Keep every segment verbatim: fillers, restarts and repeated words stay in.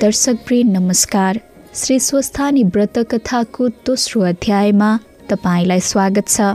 दर्शकवृन्द नमस्कार। श्री स्वस्थानी व्रत कथाको दोस्रो अध्यायमा तपाईलाई स्वागत छ।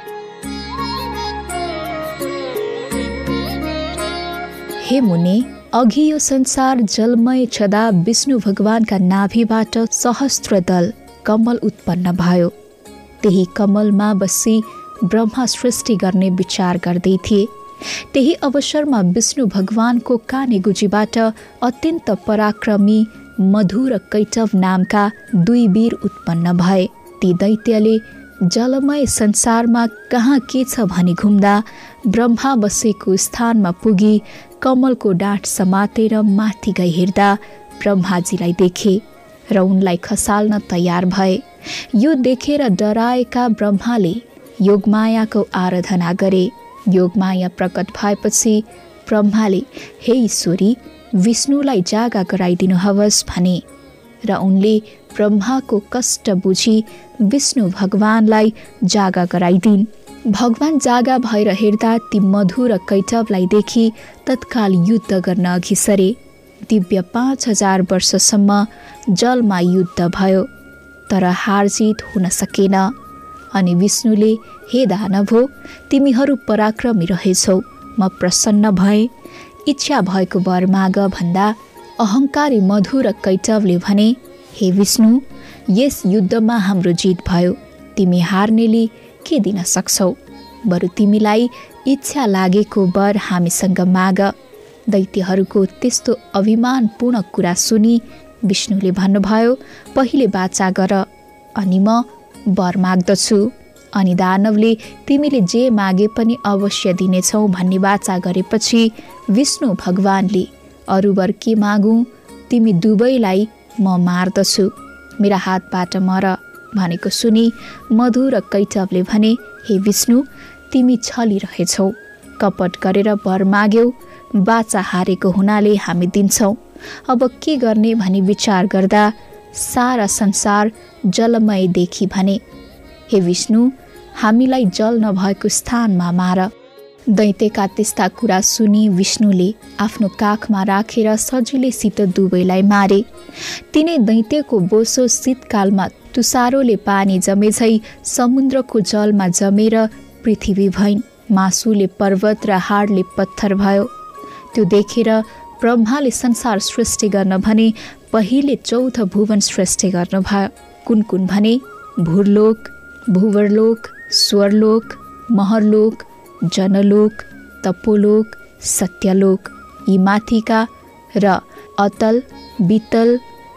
हे मुनि, अघि यो संसार जलमय छदा विष्णु भगवानका नाभिबाट सहस्त्र दल कमल उत्पन्न भयो। त्यही कमलमा बसी ब्रह्मा सृष्टि गर्ने विचार गर्दै थिए। त्यही अवसरमा विष्णु भगवानको काने गुजीबाट अत्यन्त पराक्रमी मधु र कैटव नामका दुई वीर उत्पन्न भए। ती दैत्यले जलमय संसारमा कहाँ के छ भनी घुम्दा ब्रह्मा बसेको स्थानमा पुगी कमलको डाँठ समातेर माथि गई हेर्दा ब्रह्माजीलाई देखे र उनलाई खसाल्न तयार भए। यो देखेर डराएका ब्रह्माले योगमायाको आराधना गरे। योगमाया प्रकट भएपछि ब्रह्माले हे ईश्वरी, विष्णुलाई जागा गराइदिनुहोस् भने र उनले ब्रह्माको कष्ट बुझी विष्णु भगवानलाई जागा गराइदिन्। भगवान जागा भएर हेर्दा ती मधु र कैटवलाई देखि तत्काल युद्ध गर्न अघि सरे। दिव्य पाँच हजार वर्षसम्म जलमा युद्ध भयो, तर हारजित हुन सकेन। अनि विष्णुले हे दानव, तिमीहरू पराक्रमी रहेछौ, म प्रसन्न भए। इच्छा भएको वर माग भन्दा अहङ्कारी मधु र कैटवले भने, हे विष्णु, यस युद्धमा हाम्रो जित भयो, तिमी हार्नेले के दिन सक्छौ? बरु तिमीलाई इच्छा लागेको वर हामीसँग माग। दैत्यहरूको त्यस्तो अभिमानपूर्ण कुरा सुनि विष्णुले भन्नुभयो, पहिले वाचा गर, अनि म वर माग्दछु। अनि दानवले तिमीले जे मागे पनि अवश्य दिनेछौ भन्ने वाचा गरेपछि विष्णु भगवानले अरू वर के मागौँ, तिमी दुवैलाई म मार्दछु, मेरा हातबाट मर भनेको सुनि मधु र कैटवले भने, हे विष्णु, तिमी छलिरहेछौ, कपट गरेर वर माग्यौ, वाचा हारेको हुनाले हामी दिन्छौँ। अब के गर्ने भनी विचार गर्दा सारा संसार जलमय देखी भने, हे विष्णु, हामीलाई जल नभएको स्थानमा मार। दैत्यका त्यस्ता कुरा सुनि विष्णुले आफ्नो काखमा राखेर सजिलैसित दुवैलाई मारे। तिनै दैत्यको बोसो शीतकालमा तुसारोले पानी जमेझै समुद्रको जलमा जमेर पृथ्वी भइन्। मासुले पर्वत र हाडले पत्थर भयो। त्यो देखेर ब्रह्माले संसार सृष्टि गर्न भने पहिले चौध भुवन सृष्टि गर्नुभयो। कुन कुन भने भूलोक, भुवरलोक, स्वरलोक, महरलोक, जनलोक, तपोलोक, सत्यलोक। यी माथिका र अतल, वितल,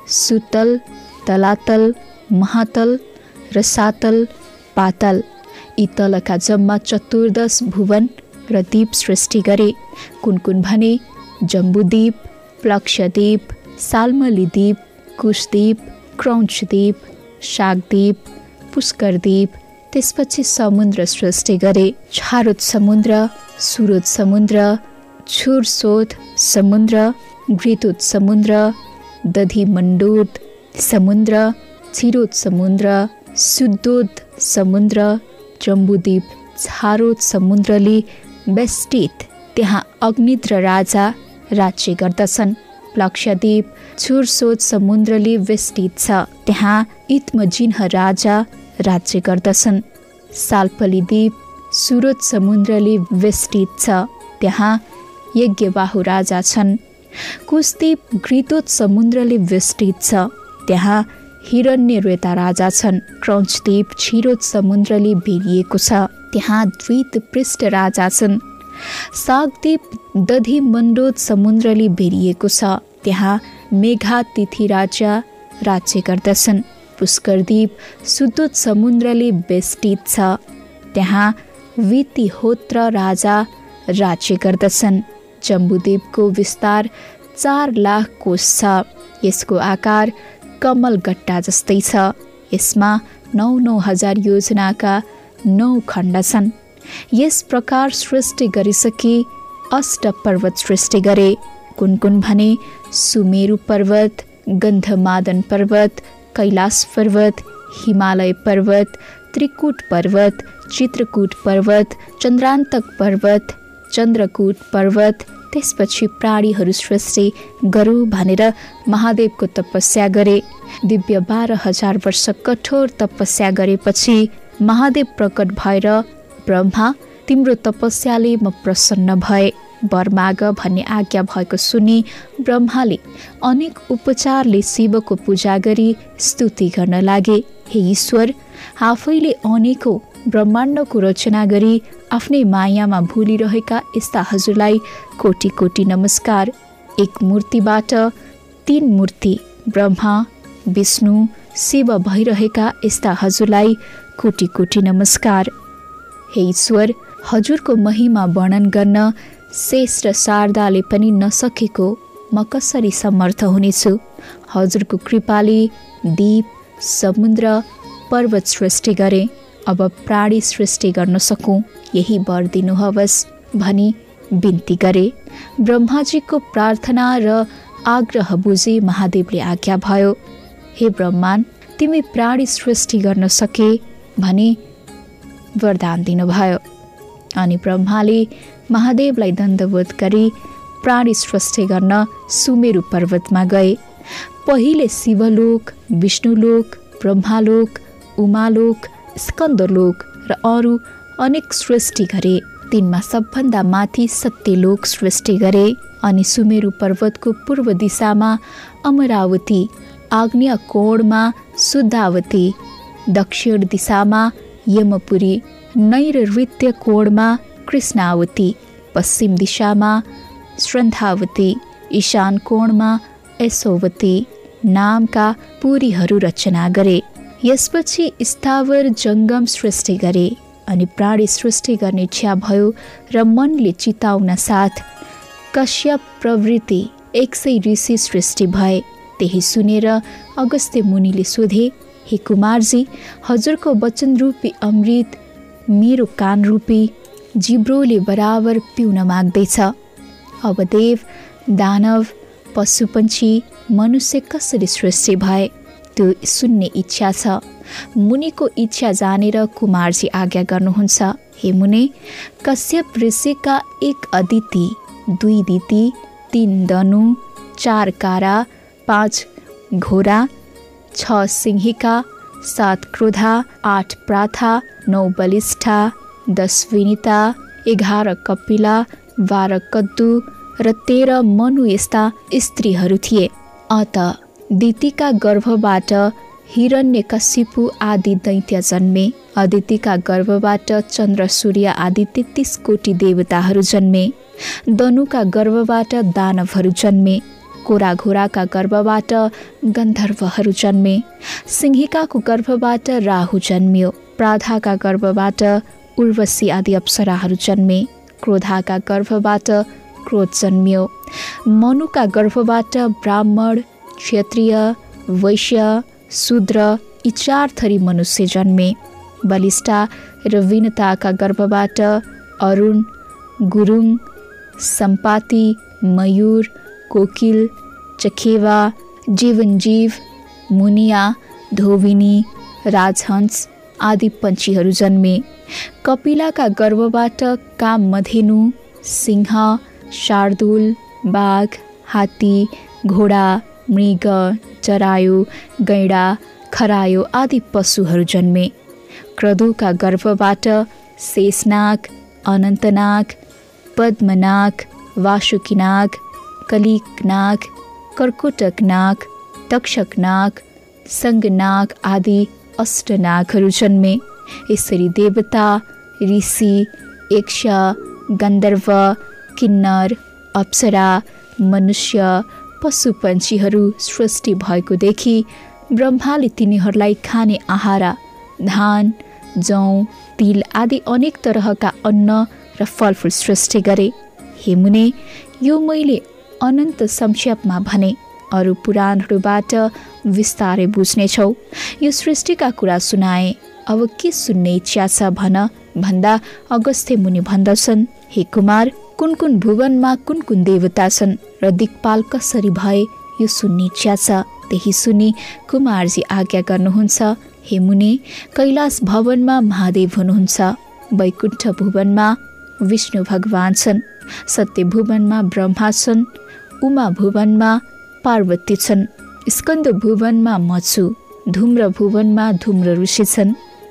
सुतल, तलातल, महातल, रसातल, पातल, यी तलका जम्मा चतुर्दश भुवन र द्वीप सृष्टि गरे। कुन कुन भने जम्बुद्वीप, प्लक्षद्वीप, साल्मलीद्वीप, कुशद्वीप, क्रौंचद्वीप, शाकद्वीप, पुष्करद्वीप। त्यसपछि समुद्र सृष्टि गरे। छारोद समुद्र, सुरोद समुद्र, छुरसोद समुद्र, घृतोद समुद्र, दधिमण्डोद समुद्र, छिरोद समुद्र, शुद्धोद समुद्र। जम्बुद्वीप छारोद समुद्रले बेष्टित, त्यहाँ अग्निद्र राजा राज्य गर्दछन्। प्लक्षद्वीप छुरसोद समुद्रले वेष्टित छ, त्यहाँ इत्मजिन्ह राजा राज्य गर्दछन्। साल्पलीद्वीप सुरोद समुद्रले वेष्टित छ, त्यहाँ यज्ञबाहु राजा छन्। कुशद्वीप घृतोद समुद्रले वेष्टित छ, त्यहाँ हिरण्यरेता राजा छन्। क्रौंचद्वीप छिरोद समुद्रले बेरिएको छ, त्यहाँ द्वित पृष्ठ राजा छन्। शाकद्वीप दधिमण्डोद समुद्रले बेरिएको छ, त्यहाँ मेघातिथि राजा राज्य गर्दछन्। पुष्करद्वीप शुद्धोद समुद्रले बेष्टित छ, त्यहाँ वितिहोत्र राजा राज्य गर्दछन्। जम्बुद्वीपको विस्तार चार लाख कोश छ, यसको आकार कमल गट्टा जस्तै छ। यसमा नौ नौ हजार योजनाका नौ खण्ड छन्। यस प्रकार सृष्टि गरिसके अष्ट पर्वत सृष्टि गरे। कुन कुन भने सुमेरु पर्वत, गन्धमादन पर्वत, कैलाश पर्वत, हिमालय पर्वत, त्रिकुट पर्वत, चित्रकूट पर्वत, चन्द्रान्तक पर्वत, चन्द्रकूट पर्वत, त्यसपछि प्राणीहरू सृष्टि गरौँ भनेर महादेवको तपस्या गरे। दिव्य बाह्र हजार वर्ष कठोर तपस्या गरेपछि महादेव प्रकट भएर ब्रह्मा तिम्रो तपस्याले म प्रसन्न भए, वर माग भन्ने आज्ञा भएको सुनि ब्रह्माले अनेक उपचारले शिवको पूजा गरी स्तुति गर्न लागे। हे ईश्वर, आफैले अनेकौं ब्रह्माण्डको रचना गरी आफ्नै मायामा भुलिरहेका यस्ता हजुरलाई कोटी कोटी नमस्कार। एक मूर्तिबाट तीन मूर्ति ब्रह्मा विष्णु शिव भइरहेका यस्ता हजुरलाई कोटी कोटी नमस्कार। हे ईश्वर, हजुरको महिमा वर्णन गर्न शेष र शारदाले पनि नसकेको म कसरी समर्थ हुनेछु। हजुरको कृपाले दीप, समुद्र, पर्वत सृष्टि गरे, अब प्राणी सृष्टि गर्न सकूँ, यही वर दिनुहोस् भनी बिन्ती गरे। ब्रह्माजीको प्रार्थना र आग्रह बुझी महादेवले आज्ञा भयो, हे ब्रह्माण्ड, तिमी प्राणी सृष्टि गर्न सके भने वरदान दिनुभयो। अनि ब्रह्माले महादेवलाई दण्डवत गरी प्राणी सृष्टि गर्न सुमेरु पर्वतमा गए। पहिले शिवलोक, विष्णुलोक, ब्रह्मालोक, उमालोक, स्कन्दलोक र अरू अनेक सृष्टि गरे। तिनमा सबभन्दा माथि सत्यलोक सृष्टि गरे। अनि सुमेरु पर्वतको पूर्व दिशामा अमरावती, आग्नेय कोणमा शुद्धावती, दक्षिण दिशामा यमपुरी, नैऋत्य कोणमा कृष्णावती, पश्चिम दिशामा श्रन्धावती, ईशान कोणमा यशोवती नामका पुरीहरू रचना गरे। यसपछि स्थावर जङ्गम सृष्टि गरे। अनि प्राणी सृष्टि गर्ने इच्छा भयो र मनले चिताउन साथ कश्यप प्रवृत्ति एक सय ऋषि सृष्टि भए। त्यही सुनेर अगस्त्य मुनिले सोधे, हे कुमारजी, हजुरको वचन रूपी अमृत मेरो कान रूपी जिब्रोले बराबर पिउन माग्दैछ। अब देव, दानव, पशुपन्छी, मनुष्य कसरी सृष्टि भए त्यो सुन्ने इच्छा छ। मुनिको इच्छा जानेर कुमारजी आज्ञा गर्नुहुन्छ। हे मुनि, कश्यप ऋषिका एक अदिति, दुई दिति, तीन दनु, चार कारा, पाँच घोडा, छ सिंहिका, सात क्रोधा, आठ प्राथा, नौ बलिष्ठा, दस विनिता, एघार कपिला, बाह्र कद्दु र तेह्र मनु यस्ता स्त्रीहरू थिए। अत दितिका गर्भबाट हिरण्यकशिपु आदि दैत्य जन्मे। अदितिका गर्भबाट चन्द्र सूर्य आदि तेत्तीस कोटी देवताहरू जन्मे। दनुका गर्भबाट दानवहरू जन्मे। कोरा घोराका गर्भबाट गन्धर्वहरू जन्मे। सिंहिकाको गर्भबाट राहु जन्मियो। प्राधाका गर्भबाट उर्वशी आदि अप्सराहरू जन्मे। क्रोधाका गर्भबाट क्रोध जन्मियो। मनुका गर्भबाट ब्राह्मण, क्षत्रिय, वैश्य, शूद्र यी चार थरी मनुष्य जन्मे। बलिष्ठा र विनताका गर्भबाट अरुण, गुरुङ, सम्पाति, मयूर, कोकिल, चखेवा, जीवनजीव, मुनिया, धोबिनी, राजहंस आदि पन्छीहरू जन्मे। कपिलाका गर्भबाट कामधेनु, सिंह, शार्दूल, बाघ, हात्ती, घोडा, मृग, जरायु, गैंडा, खरायो आदि पशुहरू जन्मे। क्रदुका गर्भबाट शेषनाग, अनन्तनाग, पद्मनाग, वासुकीनाग, कलिकनाग, कर्कोटकनाग, तक्षकनाग, सङ्गनाग आदि अष्टनागहरू जन्मे। यसरी देवता, ऋषि, यक्ष, गन्धर्व, किन्नर, अप्सरा, मनुष्य, पशुपन्छीहरू सृष्टि भएको देखि ब्रह्माले तिनीहरूलाई खाने आहार, धान, जौँ, तिल आदि अनेक तरहका अन्न र फलफुल सृष्टि गरे। हे मुने, यो मैले अनन्त संक्षेपमा भने, अरू पुराणहरूबाट विस्तारै बुझ्नेछौ। यो सृष्टिका कुरा सुनाए, अब के सुन्ने इच्छा छ भन भन्दा अगस्त्य मुनि भन्दछन्, हे कुमार, कुन कुन भुवनमा कुन कुन देवता छन् र दिक्पाल कसरी भए यो सुन्ने इच्छा छ। त्यही सुनि कुमारजी आज्ञा गर्नुहुन्छ, हे मुनि, कैलाश भवनमा महादेव हुनुहुन्छ। वैकुण्ठ भुवनमा विष्णु भगवान छन्। सत्य भुवनमा ब्रह्मा छन्, उमा भुवनमा पार्वती छन्, स्कन्द भुवनमा म छु, धूम्र भुवनमा धूम्र ऋषि छन्,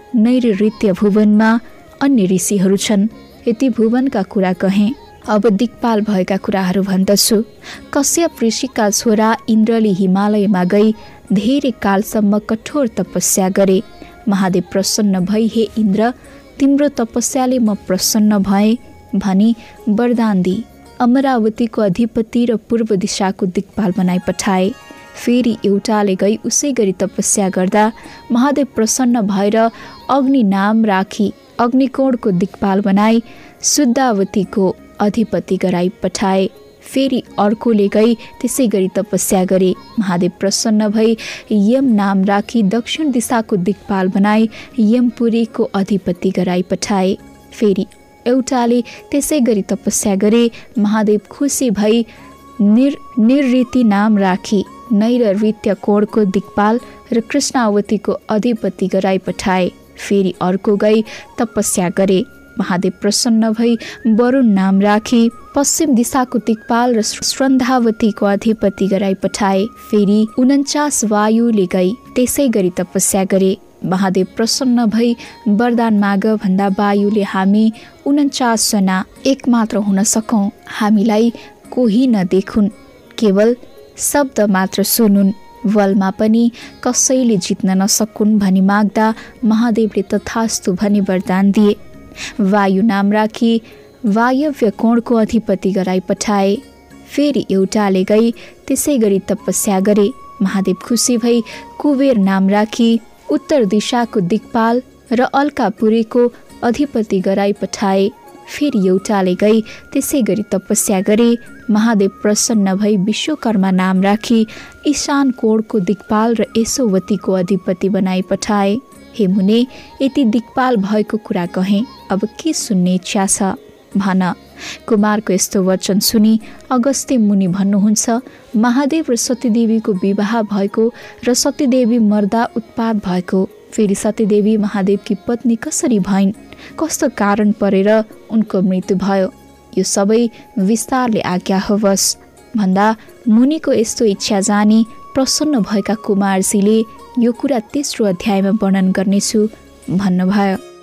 नैऋत्य भुवनमा अन्य ऋषिहरू छन्। यति भुवनका कुरा कहेँ। अब दिक्पाल भएका कुराहरू भन्दछु। कश्यप ऋषिका छोरा इन्द्रले हिमालयमा गई धेरै कालसम्म कठोर तपस्या गरे। महादेव प्रसन्न भई, हे इन्द्र, तिम्रो तपस्याले म प्रसन्न भएँ भनी वरदान दिई अमरावतीको अधिपति र पूर्व दिशाको दिक्पाल बनाई पठाए। फेरि एउटाले गई उसै गरी तपस्या गर्दा महादेव प्रसन्न भएर अग्नि नाम राखी अग्निकोणको दिक्पाल बनाई शुद्धावतीको अधिपति गराई पठाए। फेरि अर्कोले गई त्यसै गरी तपस्या गरे। महादेव प्रसन्न भई यम नाम राखी दक्षिण दिशाको दिक्पाल बनाई यमपुरीको अधिपति गराई पठाए। फेरि एउटाले त्यसै गरी तपस्या गरे। महादेव खुसी भई निर निर्ऋति नाम राखी नैऋत्य कोणको दिक्पाल र कृष्णावतीको अधिपति गराई पठाए। फेरि अर्को गई तपस्या गरे। महादेव प्रसन्न भई वरुण नाम राखी पश्चिम दिशाको दिक्पाल र श्रन्धावतीको अधिपति गराई पठाए। फेरि उन्चास वायुले गई त्यसै गरी तपस्या गरे। महादेव प्रसन्न भई वरदान माग भन्दा वायुले हामी उन्चास जना एक मात्र हुन सकौं, हामीलाई कोही नदेखुन्, केवल शब्द मात्र सुनुन्, वलमा पनि कसैले जित्न नसकुन् भनी माग्दा महादेवले तथास्तु भनी वरदान दिए। वायु नाम राखी वायव्य कोणको अधिपति गराई पठाए। फेरि एउटाले गई त्यसै गरी तपस्या गरे। महादेव खुसी भई कुबेर नाम राखी उत्तर दिशाको दिक्पाल र अल्कापुरीको अधिपति गराई पठाए। फेरि एउटाले गई त्यसै गरी तपस्या गरे। महादेव प्रसन्न भई विश्वकर्मा नाम राखी ईशान कोणको दिक्पाल र यशोवतीको अधिपति बनाई पठाए। हे मुने, यति दिक्पाल भएको कुरा कहेँ, अब के सुन्ने इच्छा छ भन। कुमारको यस्तो वचन सुनि अगस्त्य मुनि भन्नुहुन्छ, महादेव र सतीदेवीको विवाह भएको र सतीदेवी मर्दा उत्पात भएको, फेरि सतीदेवी महादेवकी पत्नी कसरी भइन्, कस्तो कारण परेर उनको मृत्यु भयो, यो सबै विस्तारले आज्ञा होस् भन्दा मुनिको यस्तो इच्छा जानी प्रसन्न भएका कुमारजीले यो कुरा तेस्रो अध्यायमा वर्णन गर्नेछु भन्नुभयो।